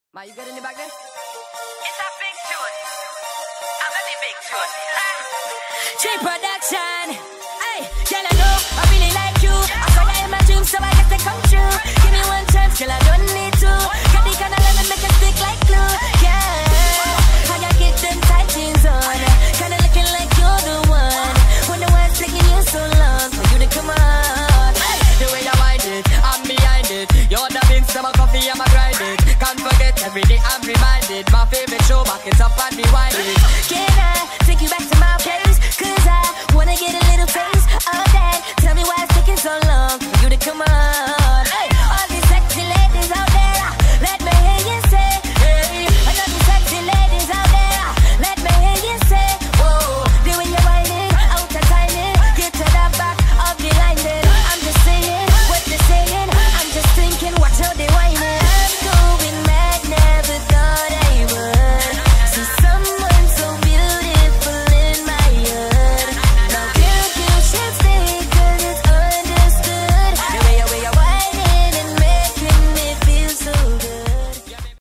Ma, you got in the back there? It's a big tune. A very big tune. G-Production. Hey, girl, I know I really like you. I saw you in my dreams, so I guess they come true. Give me one chance, girl, I don't need to. Got the kind of love that make it stick like glue. Yeah, I gotta get them tight jeans on. Kinda looking like you're the one. Wonder why it's taking you so long for you to come on. Hey, the way you wind it, I'm behind it. You're the beans, my coffee, I'm a grind it. Can't forget every day I'm reminded. My favorite show, back it up.